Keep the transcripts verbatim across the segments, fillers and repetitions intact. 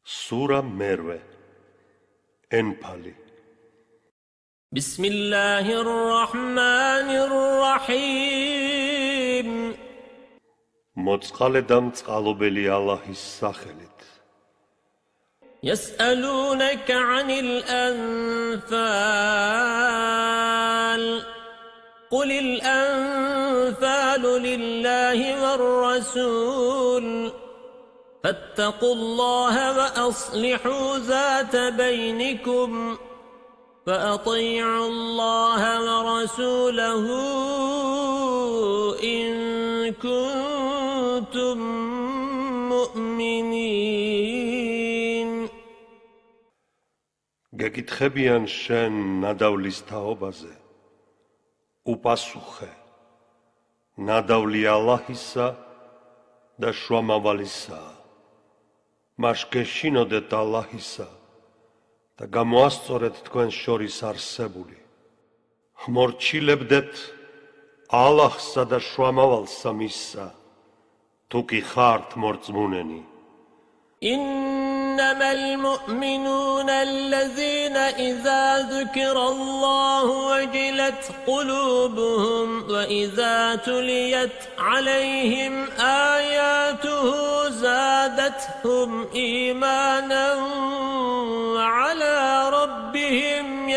Sura merve. Enfali. بسم الله الرحمن الرحيم Moწყალე და მწყალობელი ალაჰის სახელით. يسألونك عن الأنفال قل الأنفال لله والرسول فاتقوا الله وأصلحوا ذات بينكم فأطيعوا الله ورسوله إن كنتم مؤمنين. გეკითხებიან შენ ნადავლის თაობაზე. უპასუხე. ნადავლი ალაჰისა და შუამავალისაა. მას გეშინოდეთ ალაჰისა და გამოასწორეთ თქვენ შორის არსებული. მორჩილებდეთ ალაჰსა და შუამავალსა მისსა, თუ კი ხართ მორწმუნენი. إنما المؤمنون الذين إذا ذكر الله وجلت قلوبهم وإذا تليت عليهم آياته زادتهم إيمانا وعلى ربهم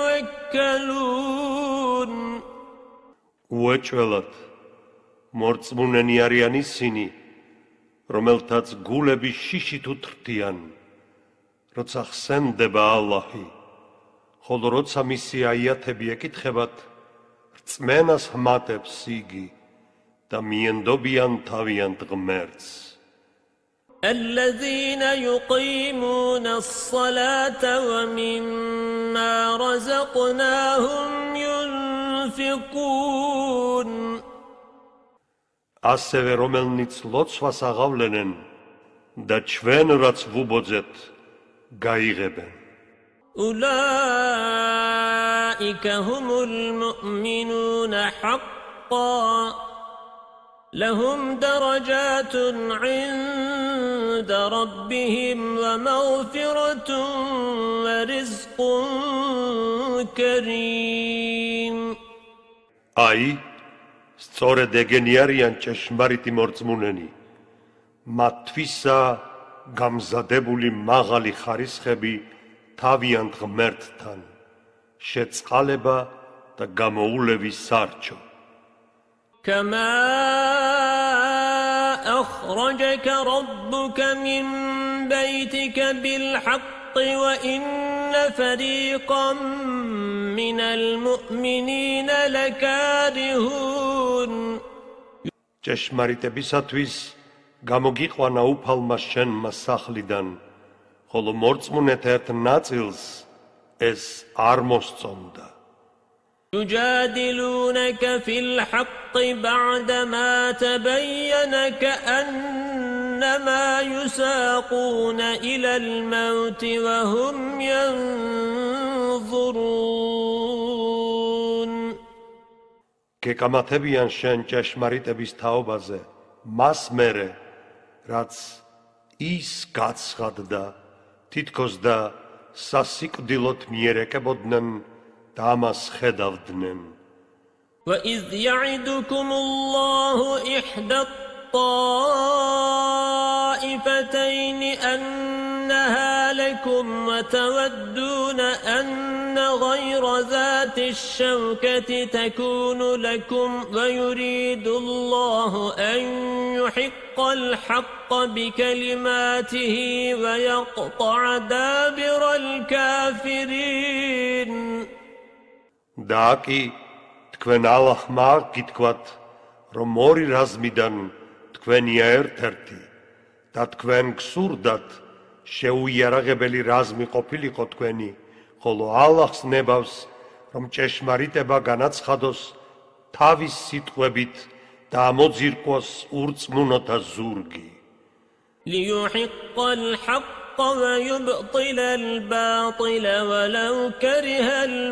يتوكلون. უეჭველად მორწმუნენი არიან ისინი, რომელთაც გულები შიშით უთრთიან, როცა ხსენდება ალაჰი, ხოლო როცა მისი აიათები ეკითხებათ, რწმენას ჰმატებს იგი და მიენდობიან თავიანთ ღმერთს. الذين يقيمون الصلاة ومما رزقناهم ينفقون. ასევე რომელნიც ლოცვას აღავლენენ და ჩვენ რაც ვუბოძეთ გაიღებენ. أولئك هم المؤمنون حقا لهم درجات عند ربهم ومغفرة ورزق كريم. აი სწორედ ეგენი არიან ჭეშმარიტი მორწმუნენი. მათთვისაა გამზადებული მაღალი ხარისხები თავიანთ ღმერთთან, შეწყალება და გამოულევის სარჩო. كما أخرجك ربك من بيتك بالحق وإن فريقا من المؤمنين لكارهون. ჭეშმარიტებისათვის გამოგიყვანა უფალმა შენმა სახლიდან, ხოლო მორწმუნეთა ერთ ნაწილს ეს არ მოსწონდა. يجادلونك في الحق بعدما تبين كأنما يساقون إلى الموت وهم ينظرون. გეკამათებიან შენ ჭეშმარიტების თაობაზე, მას მერე, რაც ის გაცხადდა, თითქოს და სასიკვდილოდ მიერეკებოდნენ და ამას ხედავდნენ. وإذ يعدكم الله إحدى الطائفتين أنها لكم وتودون أن غير ذات الشوكة تكون لكم ويريد الله أن يحق الحق بكلماته ويقطع دابر الكافرين. და კი თქვენ ალაჰმა გითქვათ, რომ ორი რაზმიდან თქვენია ერთ-ერთი და თქვენ გსურდათ შეუიარაღებელი რაზმი ყოფილიყო თქვენი, ხოლო ალაჰს ნებავს, რომ ჭეშმარიტება განაცხადოს თავის სიტყვებით და ამოძირკოს ურწმუნოთა ზურგი. ليحق الحق ويبطل الباطل ولو كره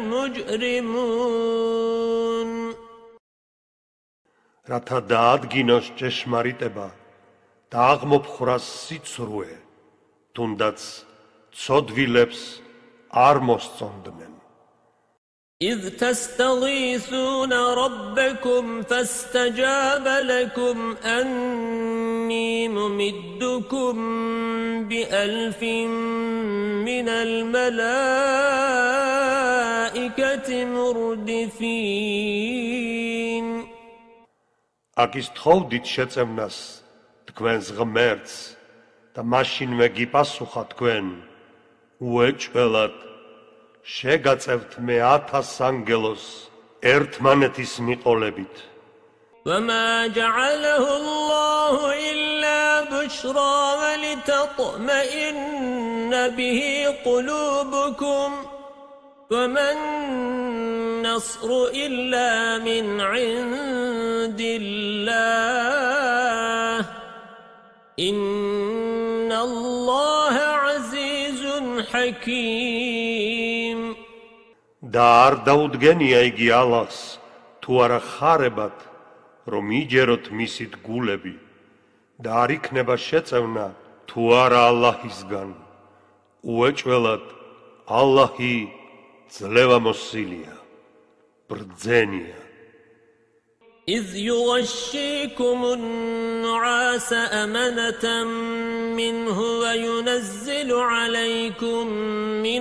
المجرمون. რათა დაადგინოს ჭეშმარიტება და აღმოფხრას სიცრუე, თუნდაც ცოდვილებს არ მოსწონდნენ. إذ تستغيثون ربكم فاستجاب لكم أني ممدكم بألف من الملائكة مردفين. Აკის თხოვდით შეწევნას თქვენს ღმერთს და მაშინვე გიპასუხა თქვენ უეჭველად შეგაწევთ მე ათას ანგელოს ერთმანეთის მიყოლებით. وما جعله الله إلا بشرى ولتطمئن به قلوبكم وما النصر إلا من عند الله إن الله عزيز حكيم. და არ დაუდგენია იგი ალლაჰს თუ არა ხარებად რომ იჯეროთ მისით გულები და არ იქნება შეწევნა თუ არა ალლაჰისგან. უეჭველად ალლაჰი ძლევამოსილია, ბრძენია. إذ يغشيكم النعاس أمنة منه وينزل عليكم من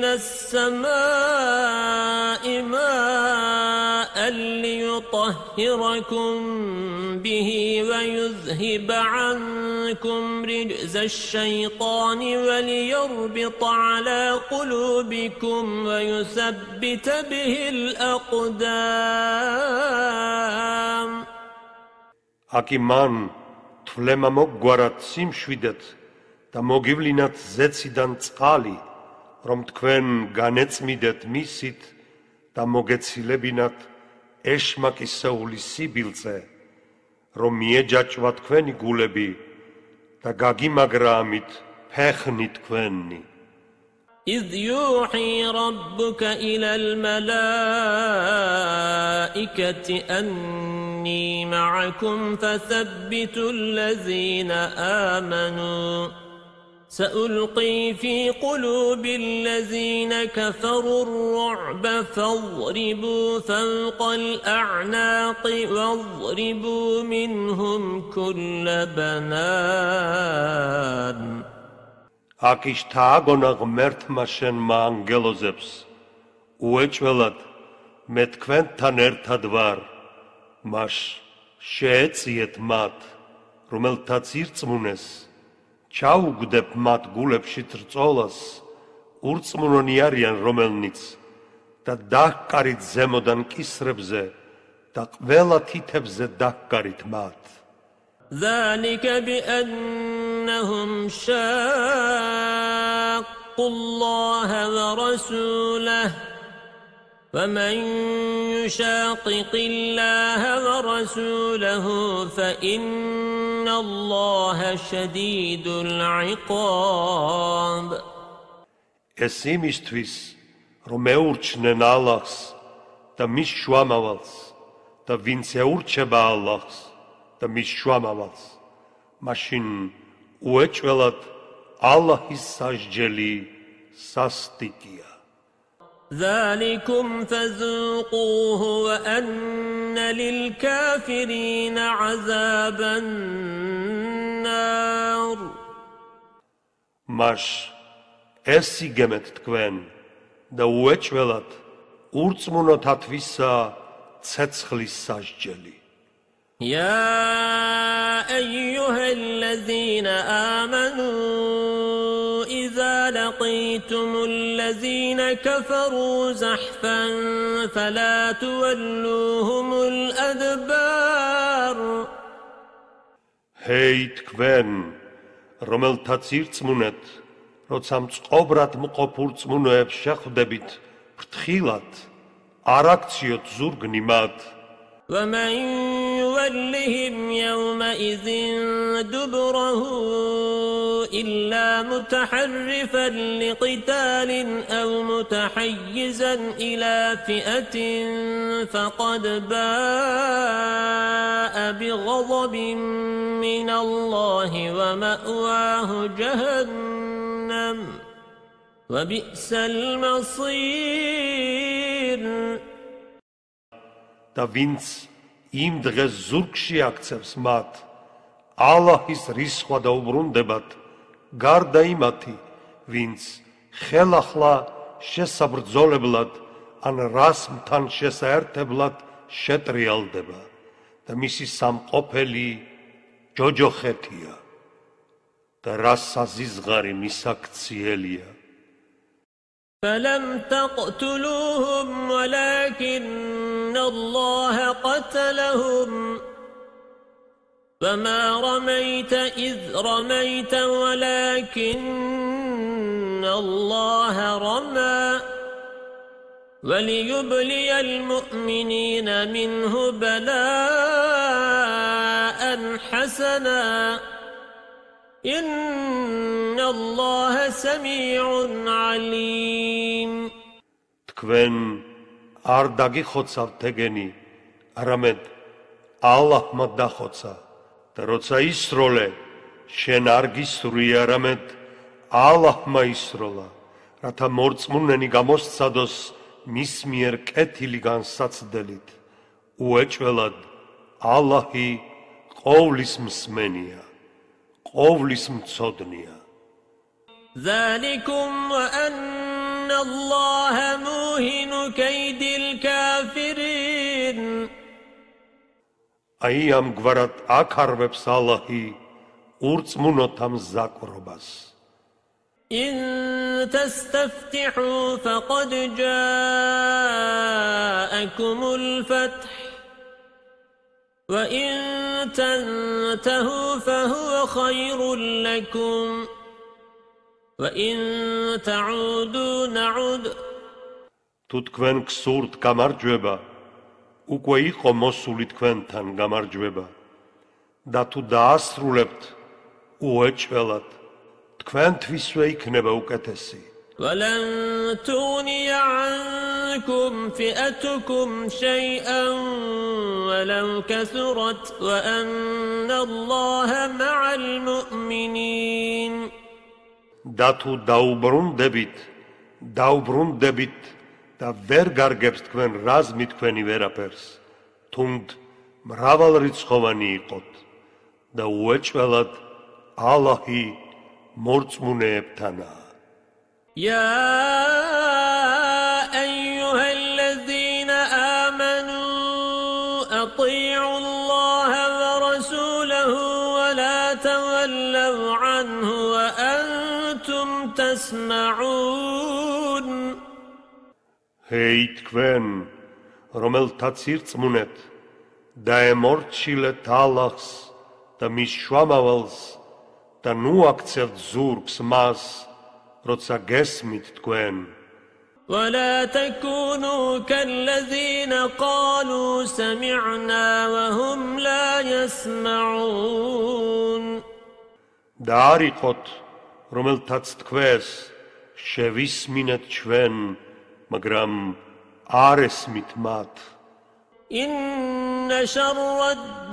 السماء ماء ليطهركم به ويذهب عنكم رجز الشيطان وليربط على قلوبكم ويثبت به الأقدام. Აკი მან თვლემა მოგგვარად სიმშვიდეთ და მოგივლინათ ზეციდან წყალი, რომ თქვენ განეწმიდეთ მისით და მოგეცილებინათ ეშმაკისეული სიბილწე, რომ მიეჯაჭვა თქვენი გულები და გაგიმაგრა ამით ფეხნი თქვენი. إذ يوحي ربك إلى الملائكة أني معكم فثبتوا الذين آمنوا سألقي في قلوب الذين كفروا الرعب فاضربوا فوق الأعناق واضربوا منهم كل بنان. აკის თააგონა ღმერთმა შენმა ანგელოზებს უეჭველად მე თქვენთან ერთად ვარ, მას შეეციეთ მათ, რომელთაც ირწმუნეს, ჩაუგდებ მათ გულებში ტრწოლას, ურწმუნონი არიან რომელნიც და დაჰკარით ზემოდან კისრებზე და ყველა თითებზე დაჰკარით მათ. ذلك بأنهم شاقوا الله ورسوله ومن يشاقق الله ورسوله فإن الله شديد العقاب. ეს იმისთვის, რომ ეურჩნენ ალლაჰს და მის შუამავალს და ვინც ეურჩება ალლაჰს და მის შუამავალს, მაშინ უეჭველად ალლაჰის სასჯელი სასტიკია. ذلكم فذوقوه وأن للكافرين عذاب النار. მას ეს იგემეთ თქვენ და უეჭველად ურწმუნოთათვისა ცეცხლის სასჯელი. يا أيها الذين آمنوا إذا لقيتم الذين كفروا زحفا فلا تولوهم الأدبار. Hei თქვენ, რომელთაც ირწმუნეთ, როცა მწყობრად მყოფ ურწმუნოებს შეხვდებით ფრთხილად, არ აქციოთ ზურგნი მათ. ومن يولهم يومئذ دبره إلا متحرفا لقتال أو متحيزا إلى فئة فقد باء بغضب من الله ومأواه جهنم وبئس المصير. და ვინც იმ დღეს ზურგში აქცევს მათ ალაჰის რისხვა და უბრუნდებათ, გარდა იმათი, ვინც ხელახლა შესაბრძოლებლად ან რასმთან შესაერთებლად შეტრიალდება და მისი სამყოფელი ჯოჯოხეთია და რა საზიზღარი მისაქციელია. فلم تقتلوهم ولكن الله قتلهم وما رميت إذ رميت ولكن الله رمى وليبلي المؤمنين منه بلاء حسنا إن الله سميع عليم. თქვენ არ დაგიხოცავთ ეგენი, არამედ ალლაჰმა დახოცა და როცა ისროლე, შენ არ გისრული, არამედ ალლაჰმა ისროლა, რათა მორწმუნენი გამოსცადოს მის მიერ კეთილი განსაცდელით. უეჭველად ალლაჰი ყოვლის მსმენია, ყოვლის მცოდნია. ذلكم وأن الله موهن كيد الكافرين. აი ამგვარად აკარვებს ალლაჰი ურწმუნოთა მზაკვრობას. إن تستفتحوا فقد جاءكم الفتح وإن تنتهوا فهو خير لكم وإن تعودوا نعد. თუ თქვენ გსურთ გამარჯვება, უკვე იყო მოსული თქვენთან გამარჯვება და თუ დაასრულებთ, უეჭველად თქვენთვისვე იქნება უკეთესი. ولن تغني عنكم فئتكم شيئا ولو كثرت وأن الله مع المؤمنين. და თუ დაუბრუნდებით, დაუბრუნდებით და ვერ გარგებს თქვენ რაზმი თქვენი ვერაფერს, თუნდ მრავალრიცხოვანი იყოთ და უეჭველად ალლაჰი მორწმუნეებთანაა. يا أيها الذين آمنوا أطيعوا الله ورسوله ولا تولوا عنه وأنتم تسمعون. Ჰეი თქვენ, რომელთაც ირწმუნეთ, დაემორჩილეთ ალლაჰს და მის შუამავალს და ნუ აქცევთ ზურგს მას, როცა გესმით თქვენ. ولا تكونوا كالذين قالوا سمعنا وهم لا يسمعون. და არ იყოთ, რომელთაც თქვეს, შევისმინეთ ჩვენ, მაგრამ არ ესმით მათ. إن شر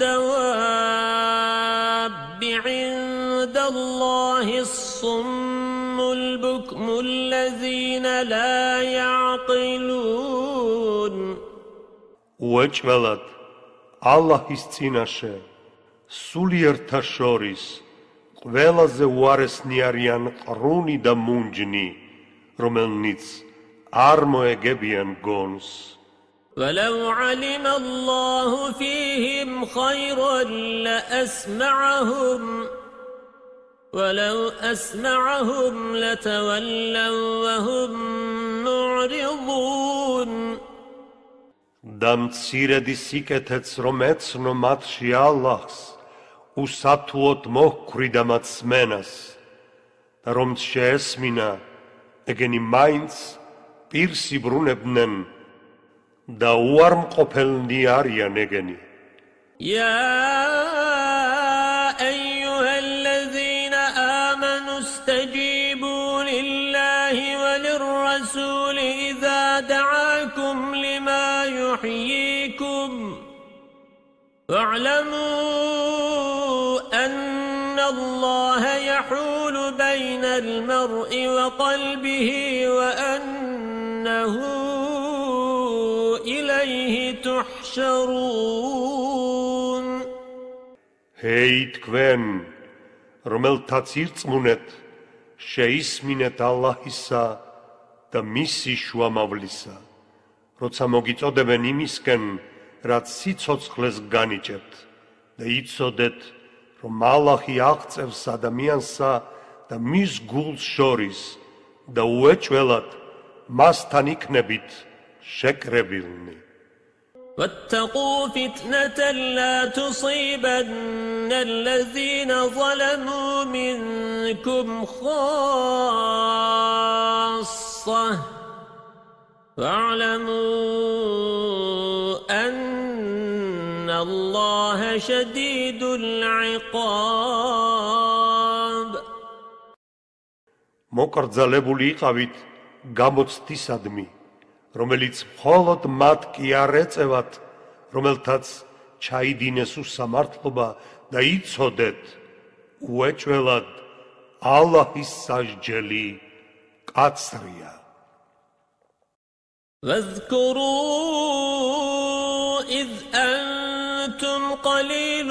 الدواب عند الله الصم البكم الذين لا يعقلون. უეჭველად ალლაჰის წინაშე სულიერთა შორის ყველაზე უარესნი არიან ყრუნი და მუნჯნი, რომელნიც არ მოეგებიან გონს. ولو علم الله فيهم خيرا لأسمعهم ولو أسمعهم لتولوا وهم معرضون. და მცირედი სიკეთეც რომ ეცნო მათში ალლაჰს, უსათუოდ მოჰქვრიდა მათ სმენას და რომ შეესმინა, ეგენი მაინც პირს იბრუნებდნენ და უარმყოფელნი არიან ეგენი. يا أيها الذين آمنوا آمنوا استجيبوا لله وللرسول إذا دعاكم لما يحييكم واعلموا أن الله يحول بين المرء وقلبه وأنه إليه تحشرون. Hei თქვენ, რომელთაც ირწმუნეთ, შეისმინეთ ალლაჰისა და მისი შუამავლისა, როცა მოგიწოდებენ იმისკენ, რაც სიცოცხლეს განიჭებთ და იცოდეთ, რომ ალლაჰი აღწევს ადამიანსა და მის გულს შორის და უეჭველად მასთან იქნებით შეკრებილნი. واتقوا فتنة لا تصيبن الذين ظلموا منكم خاصة واعلموا أن الله شديد العقاب. მოკრძალებული იყავით გამოცდისადმი, რომელიც მხოლოდ მათ კი არ ეწევათ, რომელთაც ჩაიდინეს უსამართლობა და იცოდეთ, უეჭველად ალლაჰის სასჯელი კაცრია. واذكروا إذ أنتم قليل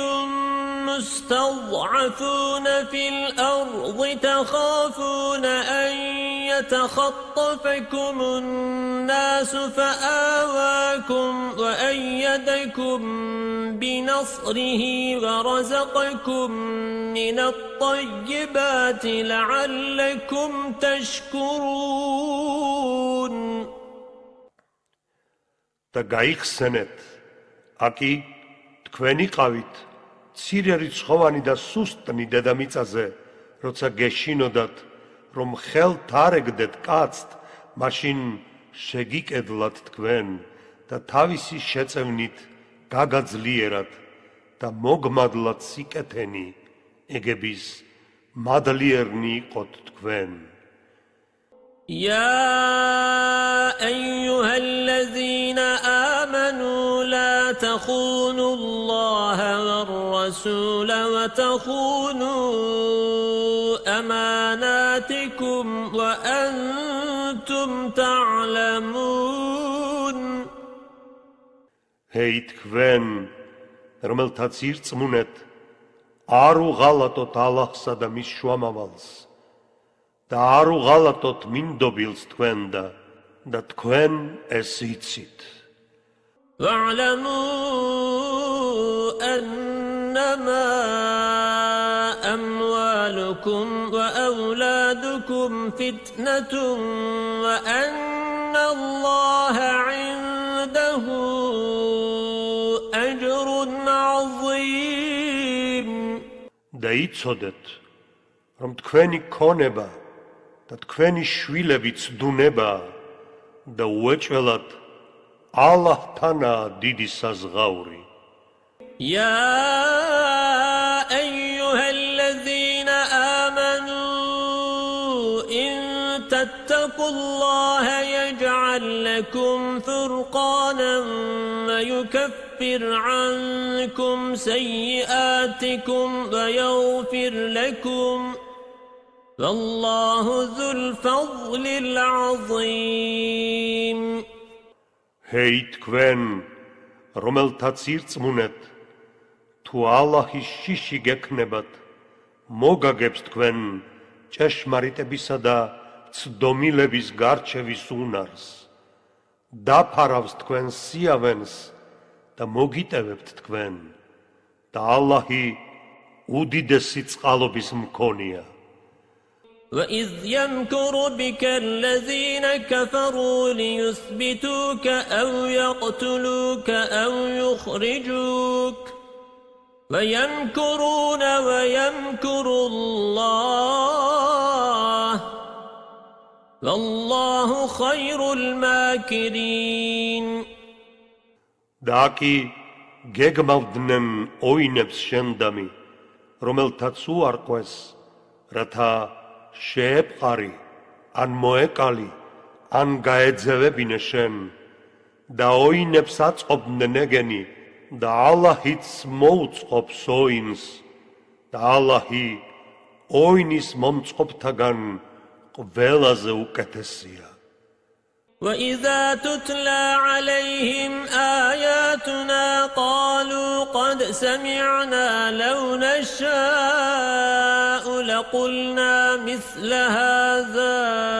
مستضعفون في الأرض تخافون أن يتخطفكم الناس فآواكم وأيدكم بنصره ورزقكم من الطيبات لعلكم تشكرون. და გაიხსენეთ, აკი თქვენ იყავით მცირე რიცხოვანი და სუსტნი დედამიწაზე, როცა გეშინოდათ, რომ ხელთ არ ეგდეთ კაცთ, მაშინ შეგიკედლათ თქვენ და თავისი შეწევნით გაგაძლიერათ და მოგმადლად სიკეთენი ეგების მადლიერნი იყოთ თქვენ. يا أيها الذين آمنوا لا تخونوا الله والرسول وتخونوا أماناتكم وأنتم تعلمون. Hei თქვენ, რომელთაც ირწმუნეთ, არ უღალატოთ ალლაჰსა და მის შუამავალს და არ უღალატოთ მინდობილს თქვენ და და თქვენ ეს იცით. واعلموا أنما أموالكم وأولادكم فتنة وأن الله عنده أجر عظيم. და იცოდეთ, რომ თქვენი ქონება და თქვენი შვილები ცდუნება და უეჭველად ალლაჰთანაა დიდი საზღაური. يا أيها الذين آمنوا إن تتقوا الله يجعل لكم فرقانا ويكفر عنكم سيئاتكم ويغفر لكم والله ذو الفضل العظيم. Hei თქვენ, რომელთაც ირწმუნეთ, თუ ალლაჰის შიში გექნებათ, მოგაგებს თქვენ ჭეშმარიტებისა და ცდომილების გარჩევის უნარს, დაფარავს თქვენ სიავენს და მოგიტევებთ თქვენ და ალლაჰი უდიდესი წყალობის მქონეა. وَإِذْ يَمْكُرُ بِكَ الَّذِينَ كَفَرُوا لِيُثْبِتُوكَ أَوْ يَقْتُلُوكَ أَوْ يُخْرِجُوكَ وَيَمْكُرُونَ وَيَمْكُرُ اللَّهُ وَاللَّهُ خَيْرُ الْمَاكِرِينَ. Դակի գեգմավդնեն օյնებს շենդամի, რომელთაც ուարყვես, რათა შეეპყარი, ან მოეკალი, ან გაეძევებინე შენ და ოინებს აწყობდნენ ეგენი და ალლაჰიც მოუწყობს ოინს და ალლაჰი ოინის მომწყობთაგან ყველაზე უკეთესია. وَإِذَا تُتْلَى عَلَيْهِمْ آيَاتُنَا قَالُوا قَدْ سَمِعْنَا لَوْ نَشَاءُ لَقُلْنَا مِثْلَ هَذَا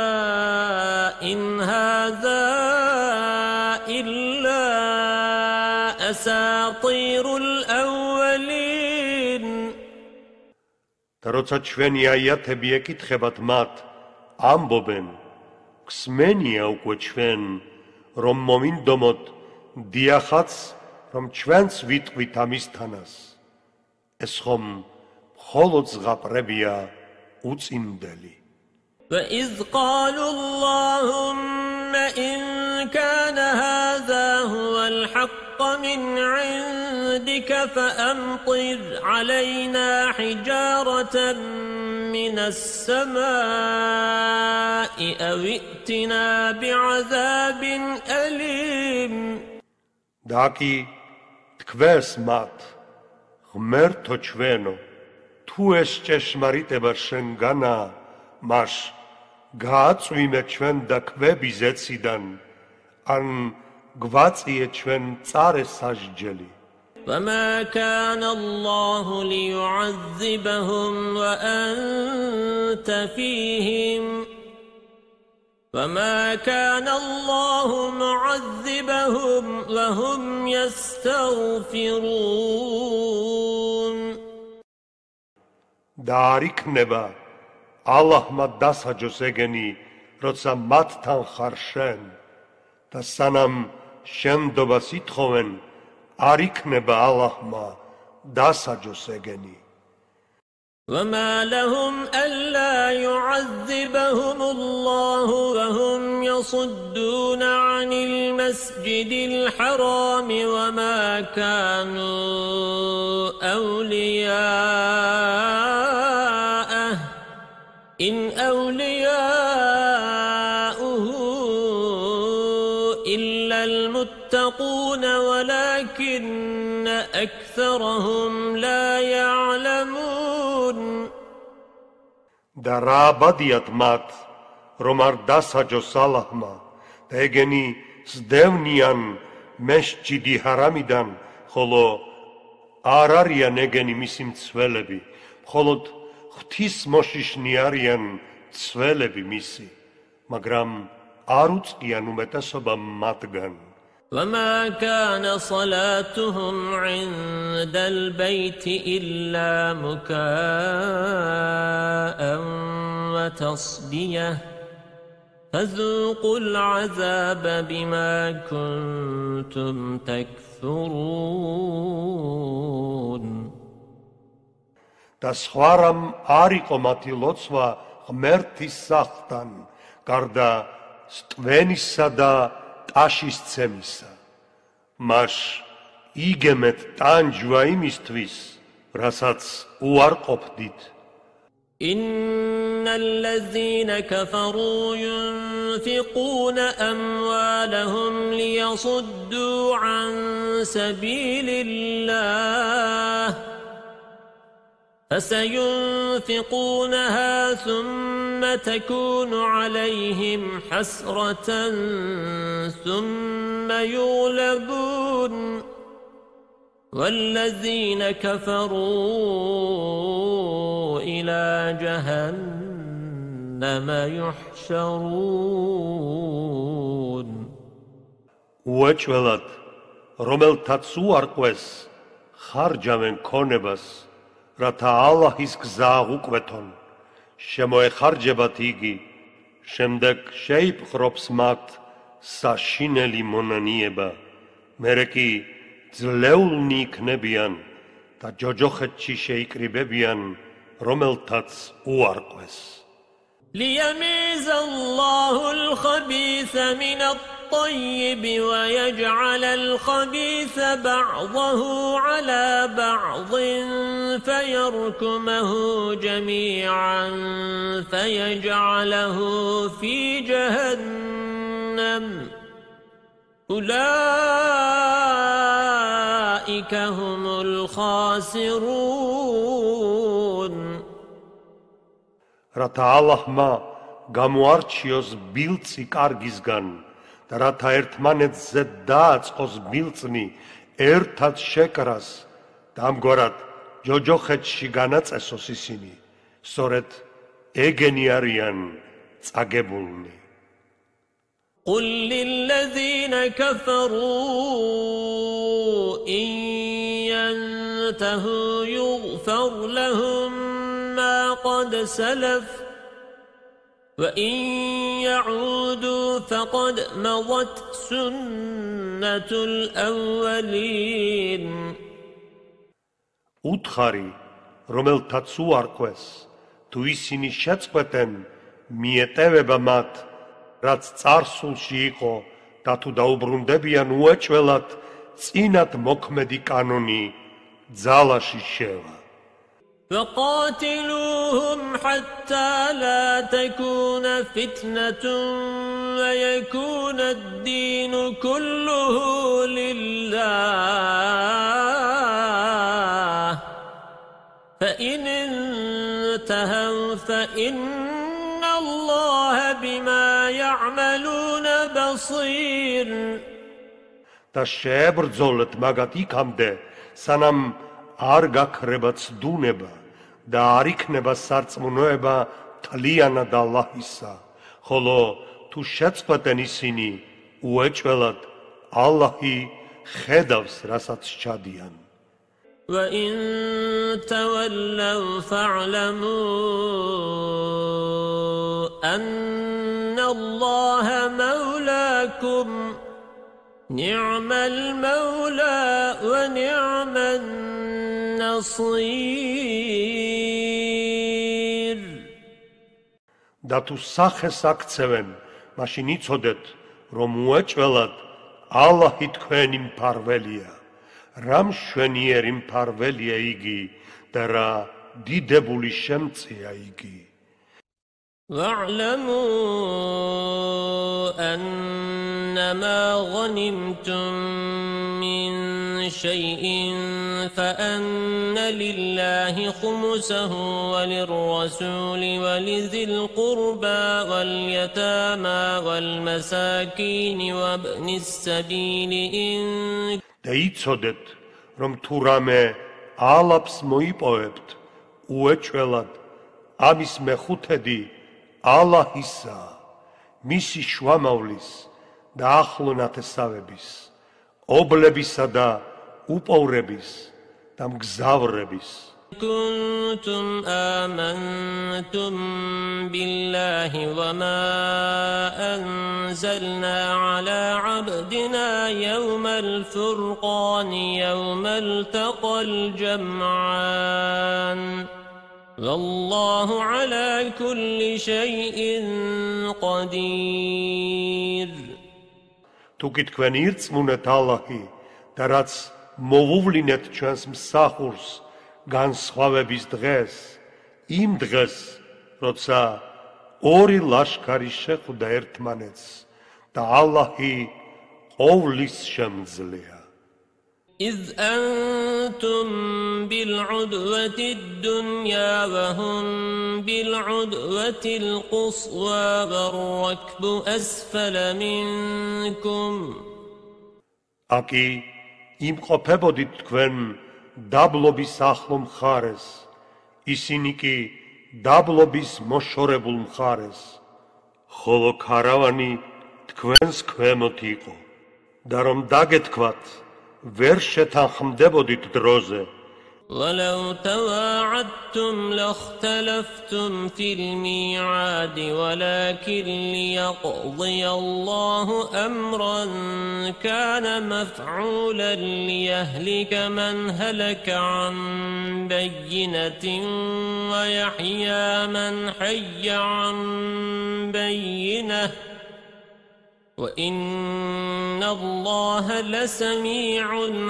إِنْ هَذَا إِلَّا أَسَاطِيرُ الْأَوَّلِينَ. და როცა ჩვენი აიათები ეკითხებათ მათ, ამბობენ, გსმენია უკვე ჩვენ, რომ მომინდომოთ დიახაც, რომ ჩვენც ვიტყვით ამისთანას. ეს ხომ მხოლოდ ზღაპრებია უწინდელი. وَإِذْ قَالُوا اللَّهُمَّ إِنْ كَانَ هَذَا هُوَ الْحَقَّ مِنْ عِنْدِكَ فَأَمْطِرْ عَلَيْنَا حِجَارَةً مِنَ السَّمَاءِ أَوْ ائْتِنَا بِعَذَابٍ أَلِيمٍ. და კი თქვენს მათ, ღმერთო ჩვენო, თუ ეს ჭეშმარიტება შენგანა, მაშ გააწვიმე ჩვენ და კვები ზეციდან, ან გვაწიე ჩვენ მწარე სასჯელი. وَمَا كَانَ اللَّهُ لِيُعَذِّبَهُمْ وَأَنْتَ فِيهِمْ وَمَا كَانَ اللَّهُ مُعَذِّبَهُمْ وَهُمْ يَسْتَغْفِرُونَ. და არ იქნება ალლაჰმა დასაჯოს ეგენი, როცა მათთან ხარ შენ და სანამ შენდობას ითხოვენ, არ იქნება ალლაჰმა დასაჯოს ეგენი. وَمَا لَهُمْ أَلَّا يُعَذِّبَهُمُ اللَّهُ وَهُمْ يَصُدُّونَ عَنِ الْمَسْجِدِ الْحَرَامِ وَمَا كَانُوا أَوْلِيَاءَهُ إِنْ أَوْلِيَاؤُهُ إِلَّا الْمُتَّقُونَ وَلَكِنَّ أَكْثَرَهُمْ لَا يَعْلَمُونَ. და რა აბადიათ მათ, რომ არ დასაჯოს ალლაჰმა და ეგენი სდევნიან მესჯიდი ჰარამიდან, ხოლო არ არიან ეგენი მისი მცველები, მხოლოდ ღვთის მოშიშნი არიან მცველები მისი, მაგრამ არ უწყიან უმეტესობა მათგან. وَمَا كَانَ صَلَاتُهُمْ عِندَ الْبَيْتِ إِلَّا مُكَاءً وَتَصْدِيَةً فَذُوقُوا الْعَذَابَ بِمَا كُنْتُمْ تَكْفُرُونَ. და სხვა რამ არ იყო მათი ლოცვა ღმერთის სახლთან, გარდა სტვენისა და ტაშის ცემისა. მაშ იგემეთ ტანჯვა იმისთვის, რასაც უარყოფდით. إِنَّ الَّذِينَ كَفَرُوا يُنْفِقُونَ أَمْوَالَهُمْ لِيَصُدُّوا عَنْ سَبِيلِ اللَّهِ فَسَيُنْفِقُونَهَا ثُمَّ تَكُونُ عَلَيْهِمْ حَسْرَةً ثُمَّ يُغْلَبُونَ وَالَّذِينَ كَفَرُوا إِلَى جَهَنَّمَ يُحْشَرُونَ. უეჭველად, რომელთაც უარყვეს, ხარჯავენ ქონებას, რათა ალლაჰის გზა აღუკვეთონ, შემოეხარჯებათ იგი, შემდეგ შეიპყრობს მათ საშინელი მონანიება, მერე კი ძლეულნი იქნებიან და ჯოჯოხეთში შეიკრიბებიან, რომელთაც უარყვეს. لِيَمِيزَ اللَّهُ الْخَبِيثَ مِنَ الطَّيِّبِ الطيب ويجعل الخبيث بعضه على بعض فيركمه جميعا فيجعله في جهنم أولئك هم الخاسرون. რათა ალლაჰმა გამოარჩიოს ბილწი კარგისგან და რათა ერთმანეთზე დააწყოს ბილწნი ერთად შეკრას და ამგვარად ჯოჯოხეთში განაწესოს ისინი, სწორედ ეგენი არიან წაგებულნი. قل للذين كفروا إن ينتهوا يغفر لهم ما قد سلف وإن يعودوا فقد مضت سنة الأولين. უთხარი, რომელთაც უარყვეს, თუ ისინი შეწყვეტენ, მიეტევება მათ, რაც წარსულში იყო და თუ დაუბრუნდებიან უეჭველად, წინათ მოქმედი კანონი ძალაში შევა. فقاتلوهم حتى لا تكون فتنة ويكون الدين كله لله فإن انتهوا فإن الله بما يعملون بصير. და შეებრძოლეთ მაგათ იქამდე, სანამ არ გაქრება ცდუნება და არ იქნება სარწმუნოება თლიანად ალლაჰისა, ხოლო თუ შეწყვეტენ ისინი უეჭველად, ალლაჰი ხედავს, რასაც ჩადიან. وَإِن تَوَلَّوْا فَاعْلَمُوا أَنَّ اللَّهَ مَوْلَاكُمْ نِعْمَ الْمَوْلَى وَنِعْمَ النَّصِيرُ. და თუ სახეს აქცევენ, მაშინ იცოდეთ, რომ უეჭველად ალლაჰი თქვენი მფარველია, რა მშვენიერი მფარველია იგი და რა დიდებული შემწეა იგი. وَاعْلَمُوا أَنَّمَا غَنِمْتُم مِّن شَيْءٍ فَأَنَّ لِلَّهِ خُمُسَهُ وَلِلرَّسُولِ وَلِذِي الْقُرْبَى وَالْيَتَامَى وَالْمَسَاكِينِ وَابْنِ السَّبِيلِ إِن და იცოდეთ, რომ თუ რამე ალაფს მოიპოვებთ, უეჭველად, ამის მეხუთედი ალლაჰისა, მისი შუამავლის და ახლო ნათესავების, ობლებისა და უპოვრების და მგზავრების. كنتم آمنتم بالله وما أنزلنا على عبدنا يوم الفرقان يوم التقى الجمعان والله على كل شيء قدير. თუ კი თქვენ ირწმუნეთ ალლაჰი და რაც მოვუვლინეთ ჩვენს მსახურს განსხვავების დღეს, იმ დღეს, როცა ორი ლაშქარი შეხვდა ერთმანეთს და ალლაჰი ყოვლის შემძლეა. إذ أنتم بالعدوة الدنيا وهم بالعدوة القصوى والركب أسفل منكم. აკი იმყოფებოდით თქვენ დაბლობის ახლო მხარეს, ისინი კი დაბლობის მოშორებულ მხარეს, ხოლო ქარავანი თქვენს ქვემოთ იყო და რომ დაგეთქვათ, ვერ შეთანხმდებოდით დროზე. ولو تواعدتم لاختلفتم في الميعاد ولكن ليقضي الله أمرا كان مفعولا ليهلك من هلك عن بينة ويحيى من حي عن بينة وإن الله لسميع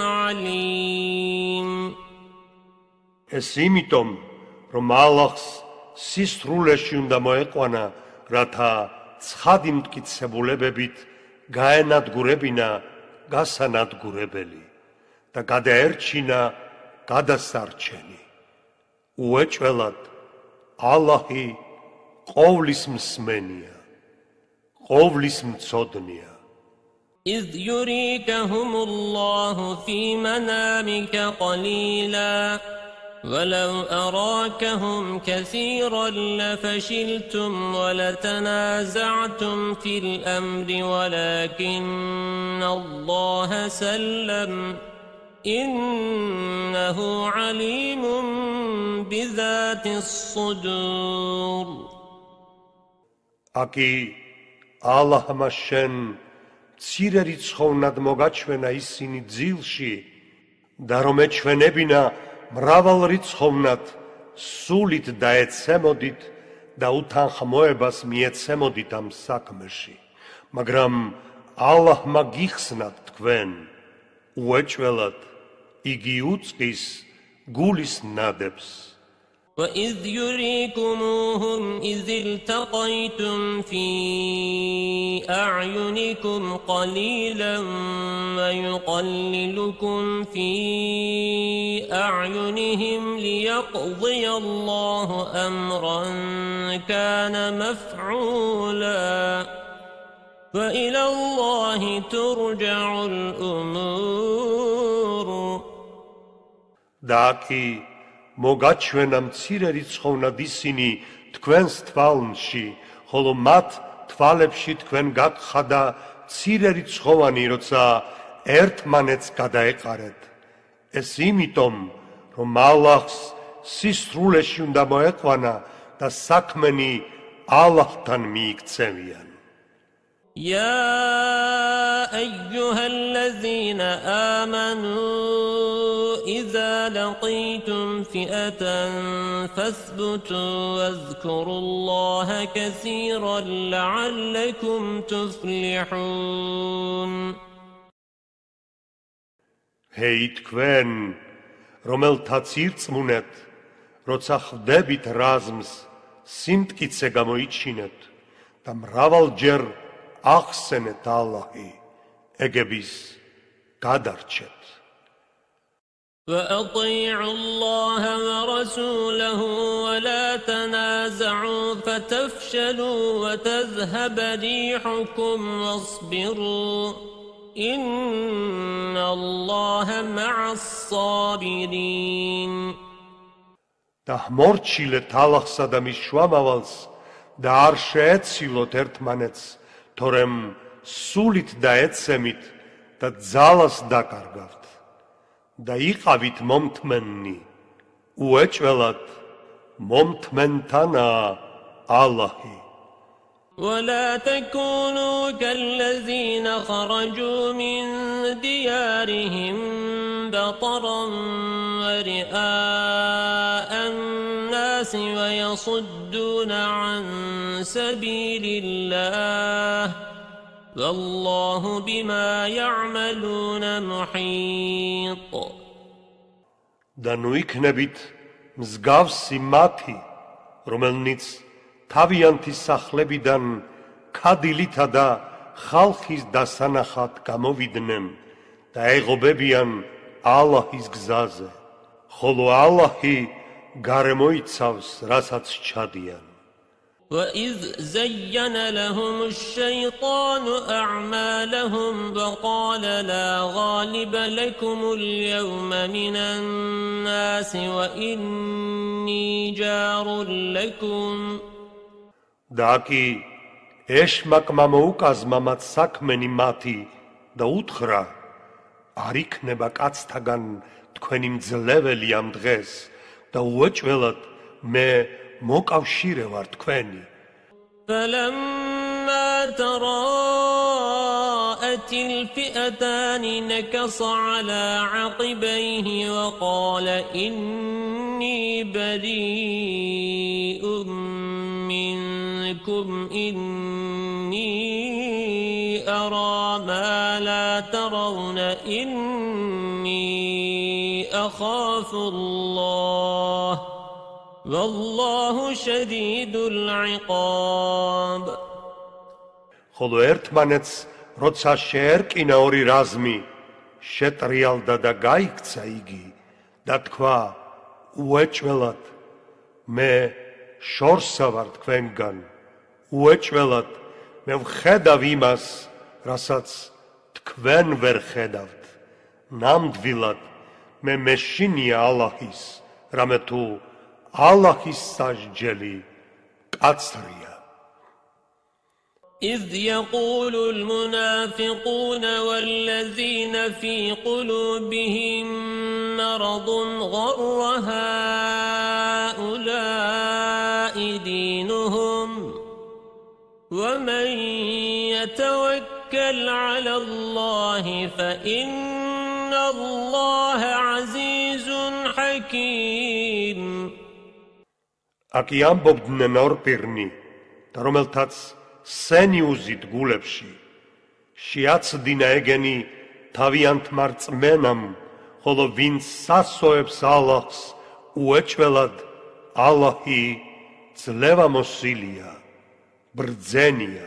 عليم. ეს იმიტომ, რომ ალლაჰს სისრულეში უნდა მოეყვანა, რათა ცხადი მტკიცებულებებით გაენადგურებინა გასანადგურებელი და გადაერჩინა გადასარჩენი. უეჭველად ალლაჰი ყოვლის მსმენია, ყოვლის მცოდნია. إذ يريكهم الله في منامك قليلا ولو أراكهم كثيرا لفشلتم ولتنازعتم في الأمر ولكن الله سلم إنه عليم بذات الصدور. Აკი ალლაჰმა შენ მცირე რიცხოვნად მოგაჩვენა ისინი ძილში და რომ ეჩვენებინა მრავალ რიცხოვნად სულით დაეცემოდით და უთანხმოებას მიეცემოდით ამ საქმეში, მაგრამ ალლაჰმა გიხსნათ თქვენ, უეჭველად იგი უწყის გულის ნადებს. وَإِذْ يُرِيكُمُوهُمْ إِذِ الْتَقَيْتُمْ فِي أَعْيُنِكُمْ قَلِيلًا وَيُقَلِّلُكُمْ فِي أَعْيُنِهِمْ لِيَقْضِيَ اللَّهُ أَمْرًا كَانَ مَفْعُولًا وَإِلَى اللَّهِ تُرْجَعُ الْأُمُورُ. Daki მოგაჩვენა მცირე რიცხოვნად ისინი თქვენს თვალში, ხოლო მათ თვალებში თქვენ გაგხადა მცირე რიცხოვანი, როცა ერთმანეთს გადაეყარეთ. ეს იმიტომ, რომ ალლაჰს სისრულეში უნდა მოეყვანა და საქმენი ალლაჰთან მიიქცევიან. يا أيها الذين آمنوا إذا لقيتم فئة فاثبتوا واذكروا الله كثيرا لعلكم تفلحون. Hei თქვენ, რომელთაც ირწმუნეთ, როცა ხვდებით რაზმს, სიმტკიცე გამოიჩინეთ და მრავალჯერ ახსენეთ ალლაჰი, ეგების გადარჩეთ. وأطيعوا الله ورسوله ولا تنازعوا فتفشلوا وتذهب ريحكم واصبروا إن الله مع الصابرين. და მორჩილეთ ალლაჰსა და მის შუამავალს და არ შეეცილოთ ერთმანეთს, თორემ სულით დაეცემით და ძალას დაკარგავთ და იყავით მომთმენნი, უეჭველად მომთმენთანაა ალლაჰი. ولا تكونوا كالذين خرجوا من ديارهم بطرا ورئاء الناس ويصدون عن سبيل الله والله بما يعملون محيط. და ნუ იქნებით მსგავსი მათი, რომელნიც თავიანთი სახლებიდან ქადილითა და ხალხის დასანახად გამოვიდნენ და ეღობებიან ალლაჰის გზაზე, ხოლო ალლაჰი გარემოიცავს, რასაც ჩადიან. وَإِذْ زَيَّنَ لَهُمُ الشَّيْطَانُ أَعْمَالَهُمْ وَقَالَ لَا غَالِبَ لَكُمُ الْيَوْمَ مِنَ النَّاسِ وَإِنِّي جَارٌ لَكُمْ. Daki ეშმაკმა მოუკაზმა მათ საქმენი მათი და უთხრა, არ იქნება კაცთაგან თქვენი მძლეველი ამ დღეს და უეჭველად მე მოკავშირე ვარ თქვენი. فَلَمَّا تَرَاءَتِ الْفِئَتَانِ نَكَصَ عَلَى عَقِبَيْهِ وَقَالَ إِنِّي بَرِيءٌ لكم إني أرى ما لا ترون إني أخاف الله والله شديد العقاب. ხოლო ერთმანეთს როცა შეერკინა ორი რაზმი, შეტრიალდა და გაიქცა იგი და თქვა, უეჭველად მე შორსა ვარ თქვენგან, უეჭველად მე ვხედავ იმას, რასაც თქვენ ვერ ხედავთ. ნამდვილად მე მეშინია ალაჰის, რამე თუ ალაჰის სასჯელი კაცრია. إذ يقول المنافقون والذين في قلوبهم مرض غر هؤلاء دينهم ومن يتوكل على الله فإن الله عزيز حكيم. Აქ ამბობდნენ ორპირნი და რომელთაც სენიუზით გულებში შეაცდინა ეგენი თავიანთმა რწმენამ, ხოლო ვინც სასოებს ალაჰს უეჭველად, ალაჰი ძლევამოსილია, ბრძენია.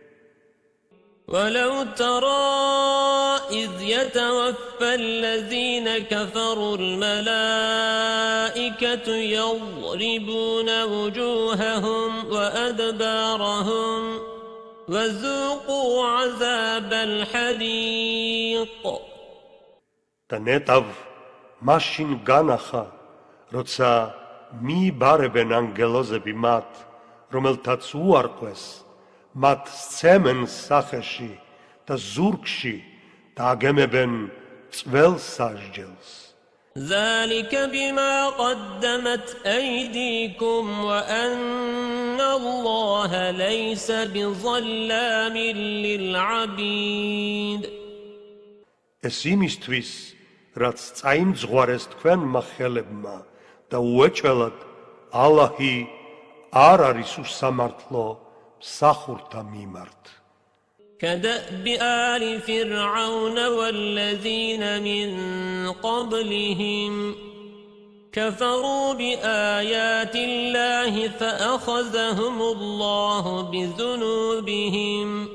ولو ترى إذ يتوفى الذين كفروا الملائكة يضربون وجوههم وأدبارهم وذوقوا عذاب الحريق. და ნეტავ მაშინ განახა, როცა მიიბარებენ ანგელოზები მათ, რომელთაც უარყვეს, მათ სცემენ სახეში და ზურგში და აგემებენ წველ სასჯელს. ذلك بما قدمت أيديكم وأن الله ليس بظلام للعبيد. ეს იმისთვის, რაც წაიმძღვარეს თქვენმა ხელებმა და უეჭველად, ალაჰი არ არის უსამართლო მსახურთა მიმართ. كدأب آل فرعون والذين من قبلهم كفروا بآيات الله فأخذهم الله بذنوبهم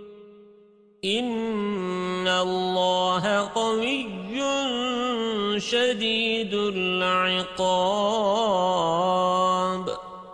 إن الله قوي شديد العقاب.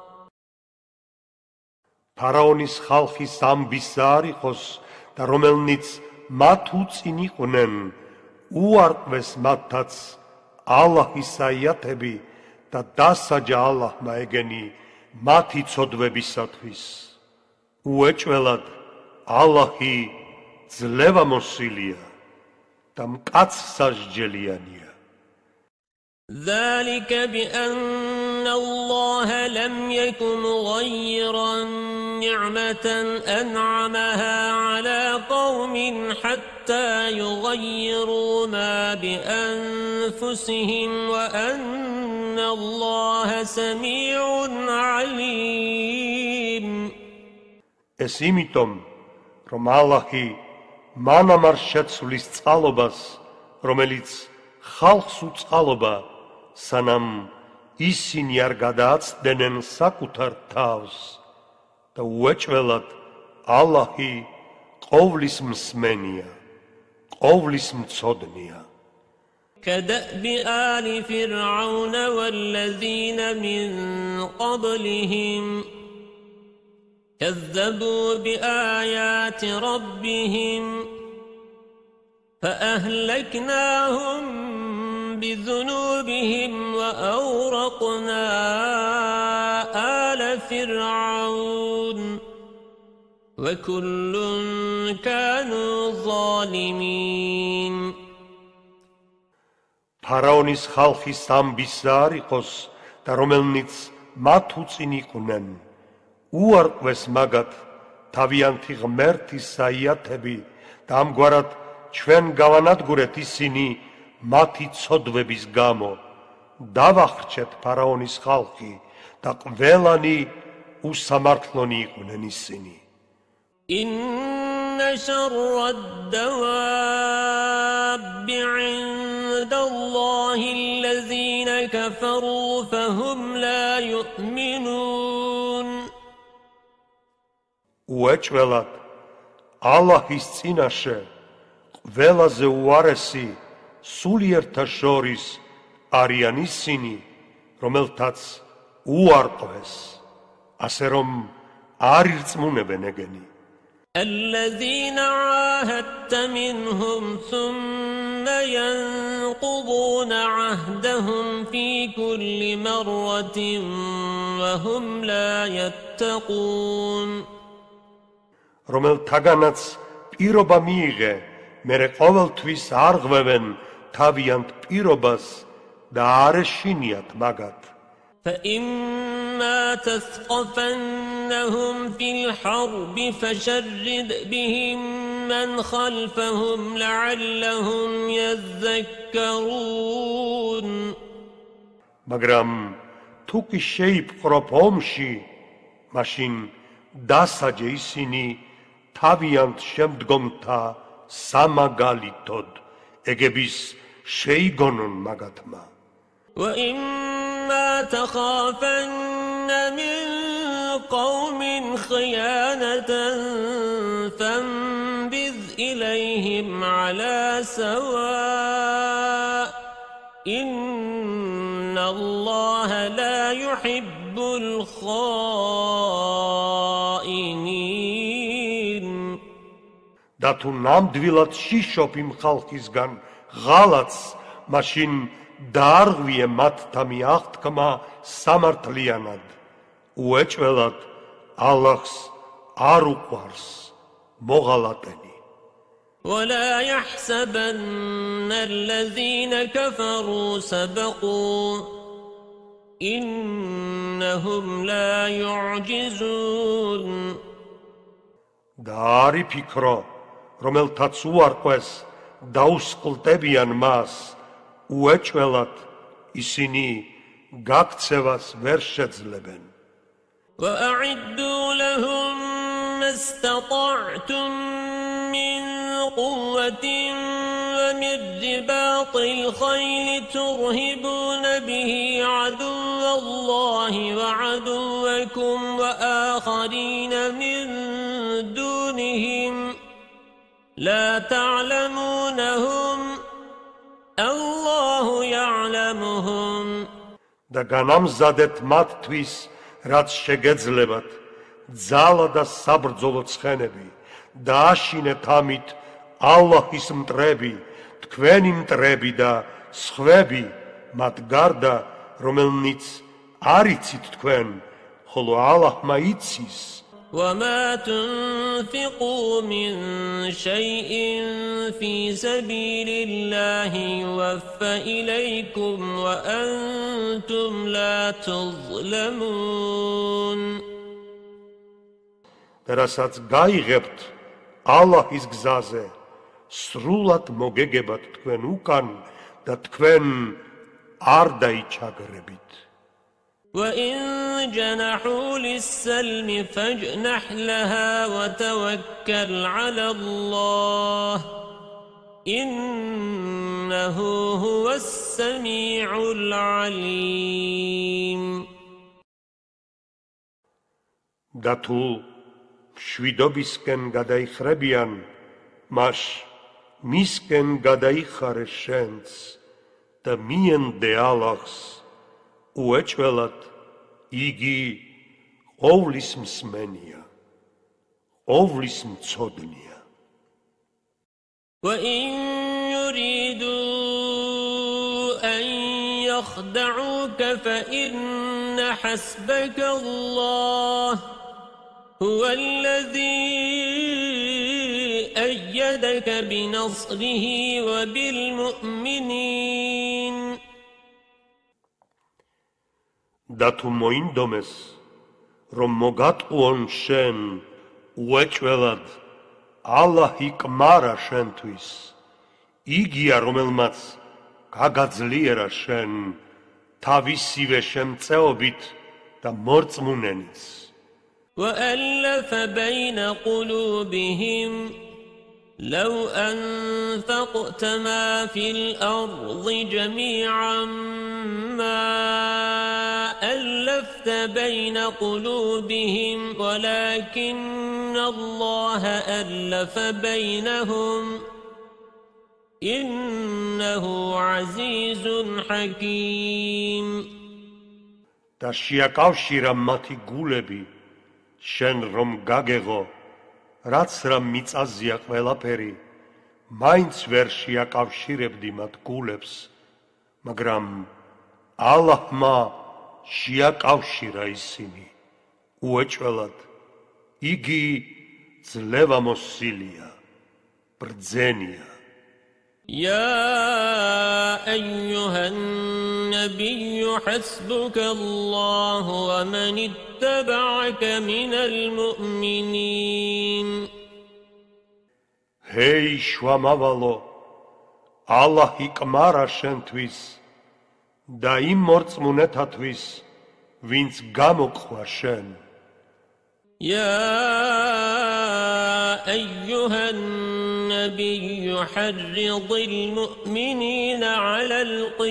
ფარაონის ხალხის ამბისა არ იყოს და რომელნიც მათ უწინ იყვნენ, უარყვეს მათაც ალაჰის აიათები და დასაჯა ალაჰმა ეგენი მათი ცოდვებისათვის. უეჭველად, ალაჰი ძლევამოსილია და მკაცსასჯელიანია. ذلك بأن الله لم يكن مغيرا نعمة أنعمها على قوم حتى يغيروا ما بأنفسهم وأن الله سميع عليم. ეს იმიტომ, რომ ალაჰი მანამ არ შეცვლის წყალობას, რომელიც ხალხს უწყალობა, სანამ ისინი არ გადააცდენენ საკუთარ თავს და უეჭველად, ალაჰი ყოვლის მსმენია, ყოვლის მცოდნია. كدأب آل فرعون والذين من قبلهم كذبوا بآيات ربهم فأهلكناهم بذنوبهم وأورقنا آل فرعون وكل كانوا ظالمين. ფარაონის ხალხის ამბისა არ იყოს და რომელნიც მათ უწინ იყვნენ, უარყვეს მაგათ თავიანთი ღმერთის აიათები და ამგვარად ჩვენ გავანადგურეთ ისინი მათი ცოდვების გამო. დავახრჩეთ ფარაონის ხალხი და ყველანი უსამართლონი იყვნენ ისინი. إن شر الدواب عند الله الذين كفروا فهم لا يؤمنون უეჭველად ალაჰის წინაშე ყველაზე უარესი სულიერთა შორის არიან ისინი, რომელთაც უარყვეს, ასე რომ არ ირწმუნებენ ეგენი. الذين عاهدت منهم ثم ينقضون عهدهم في كل مرة وهم لا يتقون რომელთაგანაც პირობა მიიღე, მერე ყოველთვის არ ღვევენ თავიანთ პირობას და არ ეშინიათ მაგათ. فإما تثقفنهم في الحرب فشرد بهم من خلفهم لعلهم يذكرون მაგრამ თუ კი შეიპყრობ ომში, მაშინ დასაჯე ისინი თავიანთ შემდგომთა სამაგალითოდ, ეგების შეიგონონ მაგათმა. وإما تخافن من قوم خيانة فانبذ إليهم على سواء إن الله لا يحب الخائنين და თუ ნამდვილად შიშობ იმ ხალხისგან ღალატს, მაშინ დაარღვიე მათთა მიაღთქმა სამართლიანად. უეჭველად ალაჰს არ უყვარს მოღალატენი. ولا يحسبن الذين كفروا سبقوا إنهم لا يعجزون და არ იფიქრო, რომელთაც უარყვეს დაუსყლტებიან მას, უეჭველად ისინი გაქცევას ვერ შეძლებენ. وأعدوا لهم ما استطعتم من قوة ومن رباط الخيل ترهبون به عدو الله وعدوكم وآخرين من دونهم لا تعلمونهم الله يعلمهم და განამზადეთ მათთვის, რაც შეგეძლებათ, ძალა და საბრძოლო ცხენები, და აშინეთ ამით ალაჰის მტრები, თქვენი მტრები და სხვები, მათ გარდა, რომელნიც არ იცით თქვენ, ხოლო ალაჰმა იცის. وما تنفقوا من شيء في سبيل الله يوفى إليكم وأنتم لا تظلمون რასაც გაიღებთ ალაჰის გზაზე, სრულად მოგეგებათ თქვენ უკან და თქვენ არ დაიჩაგრებით. وإن جنحوا للسلم فاجنح لها وتوكل على الله إنه هو السميع العليم და თუ შვიდობისკენ გადაიხრებიან, მაშ მისკენ გადაიხარე შენც და მიენდე ალაჰს, უეჭველად იგი ყოვლის მსმენია, ყოვლის მცოდნია. وإن يريدوا أن يخدعوك فإن حسبك الله هو الذي أيدك بنصره وبالمؤمنين და თუ მოინდომეს, რომ მოგატყუონ შენ, უეჭველად ალაჰი კმარა შენთვის, იგია რომელმაც გაგაძლიერა შენ თავისივე შემწეობით და მორწმუნენიც. وألف بين قلوبهم لو أنفقت ما في الأرض جميعا ما ألفت بين قلوبهم ولكن الله ألف بينهم إنه عزيز حكيم. და შეაკავშირა მათი გულები, შენ რომ გაგეღო, რაც რამ მიწაზია ყველაფერი, მაინც ვერ შეაკავშირებდი მათ გულებს, მაგრამ ალლაჰმა შეაკავშირა ისინი უეჭველად. იგი ძლევამოსილია, ბრძენია. يا أيها النبي حسبك الله ومن اتبعك من المؤمنين. هي შუამავალო, ალლაჰი კმარა შენთვის და იმ მორწმუნეთათვის, ვინც გამოგხვა შენ. يا أيها النبي حرض المؤمنين على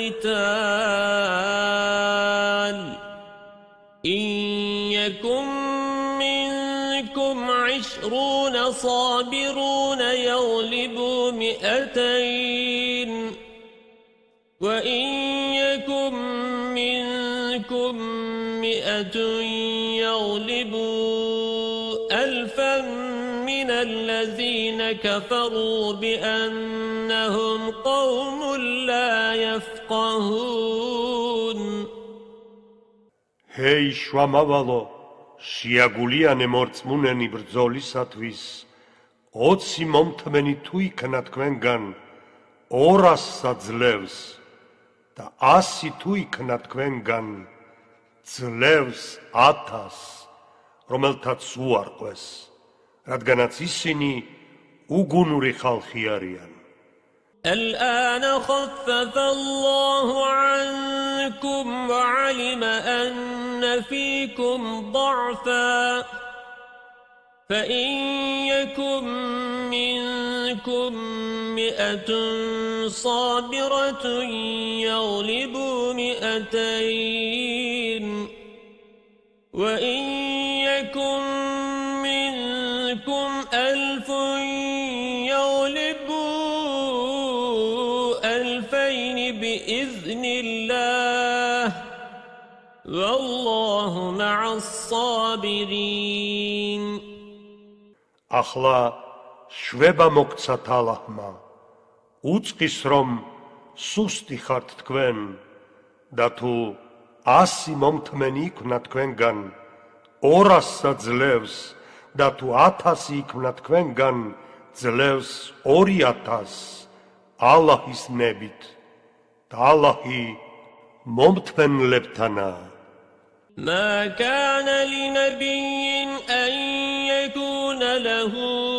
القتال إن يكن منكم عشرون صابرون يغلبوا مئتين وإن يكن منكم مئة يغلبوا ألفا من الذين كفروا بأنهم قوم لا يفقهون. هي შუამავალო, შეაგულიანე მორწმუნენი ბრძოლისათვის, ოცი მომთმენი თუ იქნა თქვენგან ორასსა ძლევს და ასი თუ იქნა თქვენგან ძლევს ათასს, რომელთაც უარყვეს, რადგანაც ისინი უგუნური ხალხი არიან. الآن خفف الله عنكم وعلم أن فيكم ضعفا فإن يكن منكم مئة صابرة يغلبوا مئتين وإن يكن منكم ألف يغلبوا ألفين بإذن الله والله مع الصابرين. ახლა შვება მოგცათ ალლაჰმა, უწყის რომ სუსტი ხართ თქვენ და თუ ასი მომთმენი იქნა თქვენგან ორასსა ძლევს და თუ ათასი იქნა თქვენგან ძლევს ორი ათასს ალლაჰის ნებით და ალლაჰი მომთმენლებთანაა. ما كان لنبي أن يكون له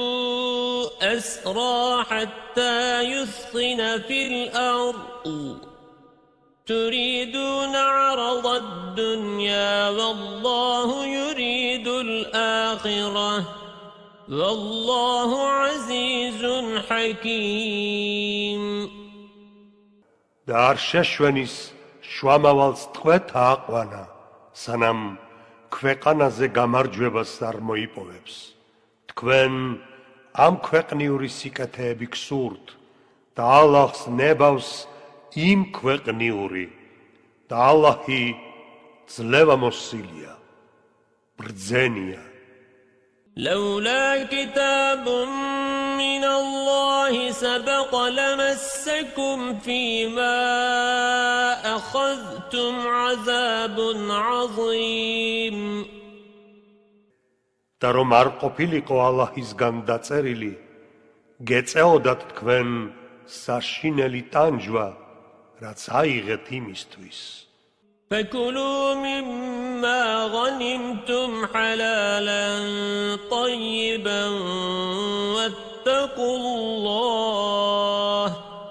أسرى حتى يثخن في الأرض تريدون عرض الدنيا والله يريد الآخرة والله عزيز حكيم. და არ შეშვენის შუამავალს ტყვეთა აყვანა, სანამ ქვეყანაზე გამარჯვებას არ მოიპოვებს. თქვენ ამ ქვეყნიური სიკეთეები გსურთ და ალლაჰს ნებავს იმ ქვეყნიური და ალლაჰი ძლევამოსილია, ბრძენია. لولا كتاب من الله سبق لمسكم فيما أخذتم عذاب عظيم. და რომ არ ყოფილიყო ალლაჰისგან დაწერილი, გეწეოდათ თქვენ საშინელი ტანჯვა, რაც აიღეთ იმისთვის. فكلوا مما غنمتم حلالا طيبا واتقوا الله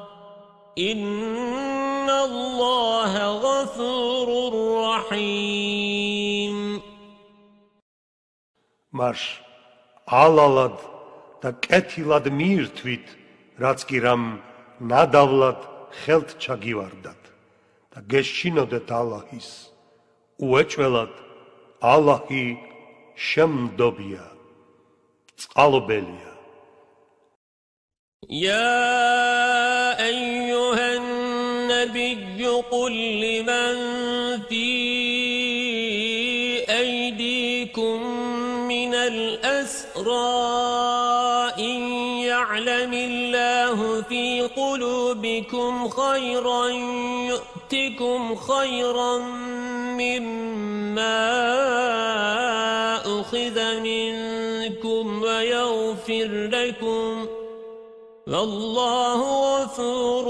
إن الله غفور رحيم. მას ალალად და კეთილად მიირთვით, რაც კი რამ ნადავლად ხელთ ჩაგივარდათ და გეშინოდეთ ალაჰის. უეჭველად ალაჰი შემდობია, წყალობელია. يا أيها النبي قل لمن في أيديكم من الأسرى إن يعلم الله في قلوبكم خيرا يؤتكم خيرا مما أخذ منكم ويغفر لكم والله غفور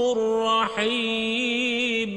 رحيم.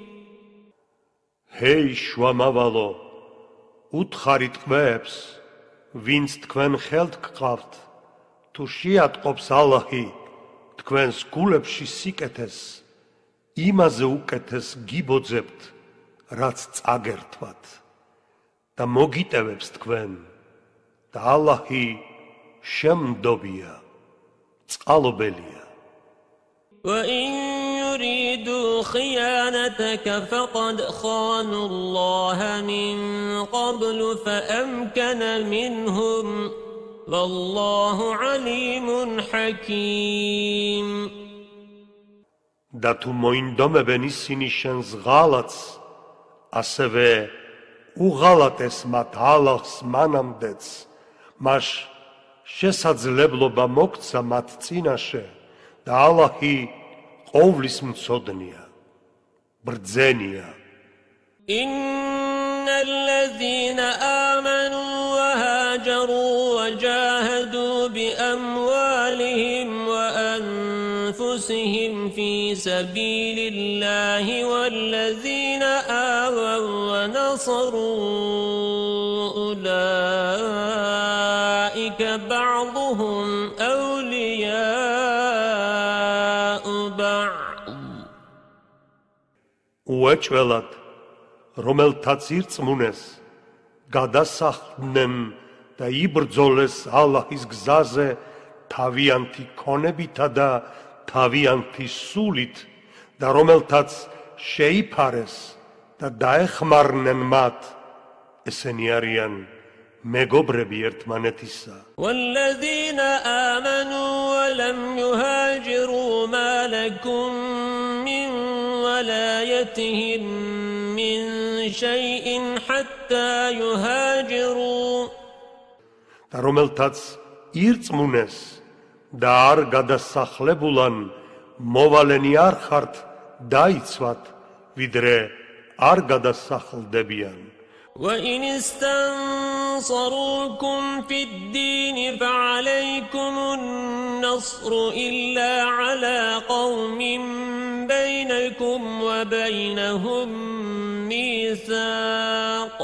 Ჰეი შვამავალო, უთხარით ყვეებს, ვინც თქვენ ხელთ გყავთ, თუ შეატყობს ალაჰი თქვენს გულებში სიკეთეს, იმაზე უკეთეს გიბოძებთ, რაც წაგერთვათ და მოგიტევებს თქვენ და ალაჰი შემდობია, წყალობელია. وإن يريدوا خيانتك فقد خانوا الله من قبل فأمكن منهم والله عليم حكيم. და თუ მოინდომებენ ისინი შენს ღალატს, ასევე უღალატეს მათ ალაჰს მანამდეც, მას შესაძლებლობა მოგცა მათ წინაშე და ალაჰი ყოვლის მცოდნია, ბრძენია. إن الذين آمنوا وهاجروا وجاهدوا بأموالهم وأنفسهم في سبيل الله والذين آووا ونصروا أولئك بعضهم أولياء بعض. უეჭველად, რომელთაც ირწმუნეს, გადასახლდნენ და იბრძოლეს ალაჰის გზაზე თავიანთი ქონებითა და თავიანთი სულით და რომელთაც შეიფარეს და დაეხმარნენ მათ, ესენი არიან მეგობრები ერთმანეთისა. والذين آمنوا ولم يهاجروا ما لكم من ولايتهم من شيء حتى يهاجروا. და რომელთაც ირწმუნეს და არ გადასახლებულან მოვალენი არ ხართ დაიცვათ, ვიდრე არ გადასახლდებიან. وإن استنصروكم في الدين فعليكم النصر إلا على قوم بينكم وبينهم ميثاق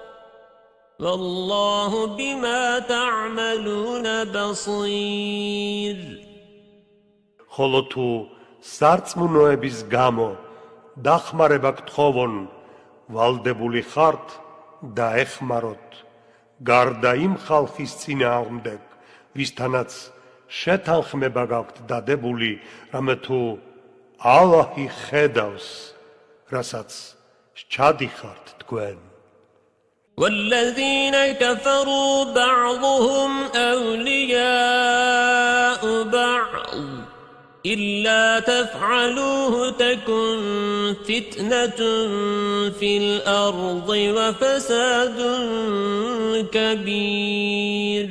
والله بما تعملون بصير. ხოლო თუ სარწმუნოების გამო დახმარება გთხოვონ, ვალდებული ხართ და ეხმაროთ გარდა იმ ხალხის წინააღმდეგ, ვისთანაც შეთანხმება გაქვთ დადებული, რამე თუ ალაჰი ხედავს, რასაც სჩადიხართ თქვენ. والذين كفروا بعضهم أولياء بعض إلا تفعلوه تكن فتنة في الأرض وفساد كبير.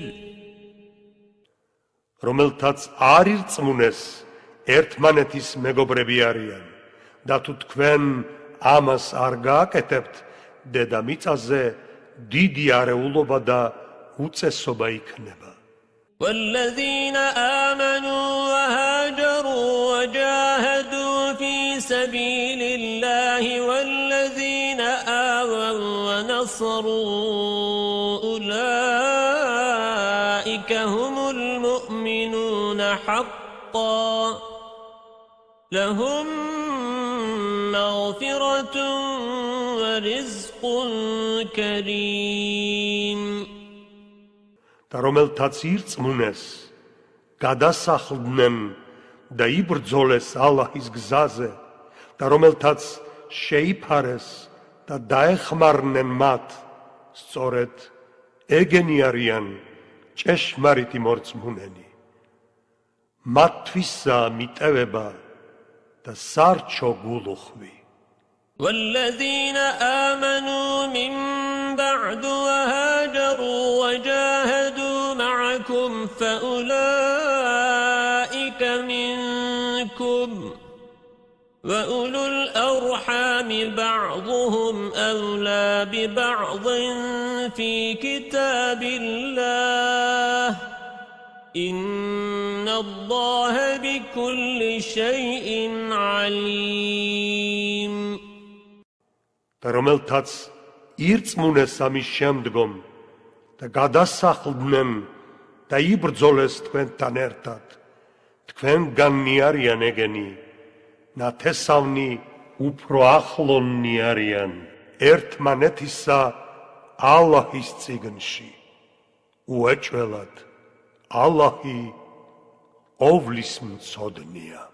რომელთაც არ ირწმუნეს, ერთმანეთის მეგობრები არიან და თუ თქვენ ამას არ გააკეთებთ, დედამიწაზე დიდი არეულობა და უწესობა იქნება. والذين آمنوا وهاجروا وجاهدوا في سبيل الله والذين آووا ونصروا أولئك هم المؤمنون حقا لهم مغفرة ورزق كريم. და რომელთაც ირწმუნეს, გადასახლდნენ და იბრძოლეს ალლაჰის გზაზე და რომელთაც შეიფარეს და დაეხმარნენ მათ, სწორედ ეგენი არიან ჭეშმარიტი მორწმუნენი. მათთვისაა მიტევება და სარჩო გულუხვი. والذين آمنوا من بعد وهاجروا وجاهدوا معكم فأولئك منكم وأولو الأرحام بعضهم أولى ببعض في كتاب الله إن الله بكل شيء عليم. და რომელთაც ირწმუნეს ამის შემდგომ და გადასახლდნენ და იბრძოლეს თქვენთან ერთად, თქვენგანნი არიან ეგენი, ნათესავნი უფრო ახლონნი არიან ერთმანეთისა ალლაჰის წიგნში. უეჭველად ალლაჰი ოვლის მცოდნია.